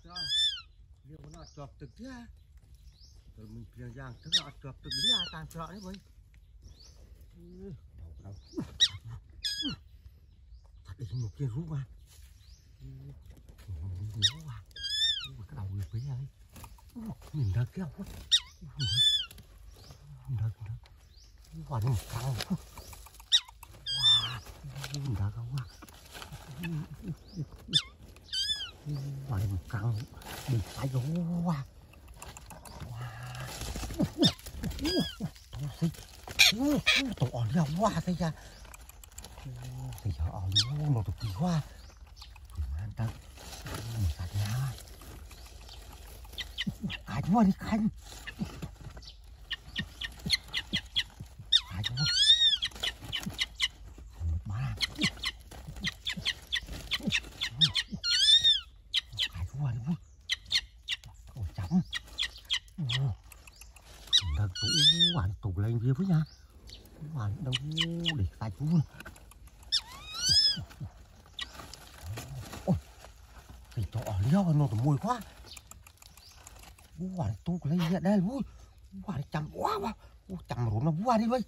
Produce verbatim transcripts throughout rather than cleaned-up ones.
cho liệu nó chọc từng thứ rồi mình phiền giang tức là chọc từng thứ tan sợ đấy vậy đầu đầu thật đấy một kia rú mà rú mà cái đầu người quý ơi nhìn ra kéo quá nhìn ra nhìn ra quả nó căng wow nhìn ra căng quá quả nó căng bị phải gấu quá tôi xí tôi ổn ra quá thấy chưa thì giờ ổn nó tụt kỳ quá an tâm mình sạch nha ai chúa đi khanh ai chúa một ba ai chúa đi vui ôi chấm đang tủ hoàn tủ lên kia với nha hoàn đâu để sai chú ôi thì chỗ ở liêu nó mùi quá hoàn tủ lên hiện đây vui hoàn chậm quá quá chậm rồi nó vui đi vậy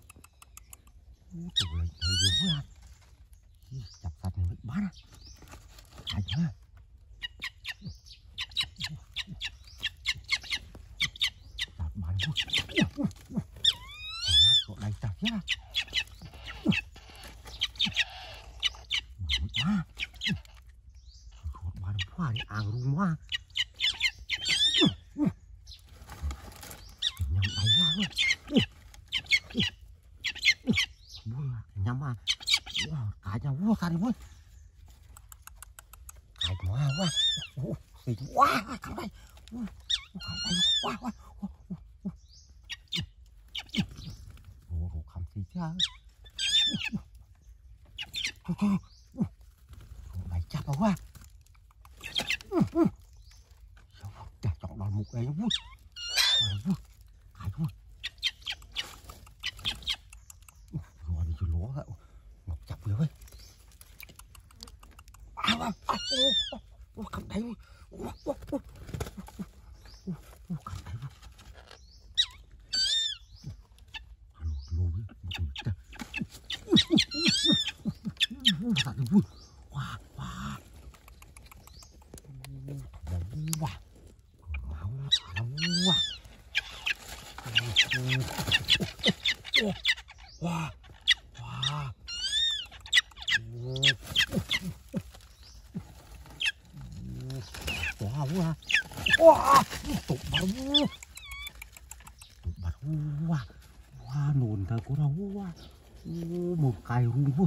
tủ lên thấy vui à chặt sạch này bị bán à nhá chặt bán vui chỗ này chặt nhá má chỗ bán hoa đi ăn luôn hoa nhắm đáy ra luôn vui nhắm à cả nhà vui cả đi vui cái hoa quá xịt quá thằng này thằng này quá quá ồ ồ không xịt chứ thôi thôi này chặt vào quá chả chọn đòn mục ấy vui vui cái vui rồi đi cho lúa vậy ngọc chặt vừa ấy à à à ô cầm tay ô ô ô ô ô cầm tay ô alo lô với một người ta thật vui wow wow wow máu máu wow wow wow wow quá wow tụt bắn tụt bắn wow wow nồn thật của đâu wow một cài rung vui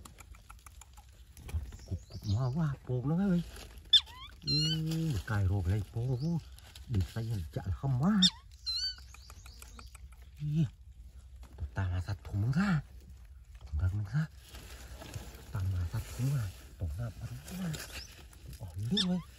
cục cục hoa wow bồn nó ơi một cài rồi này bồn đi xây hình chợ không má ta là sạch thùng ra thùng ra thùng ra ta là sạch thùng ra thùng ra bắn ra ở nước ơi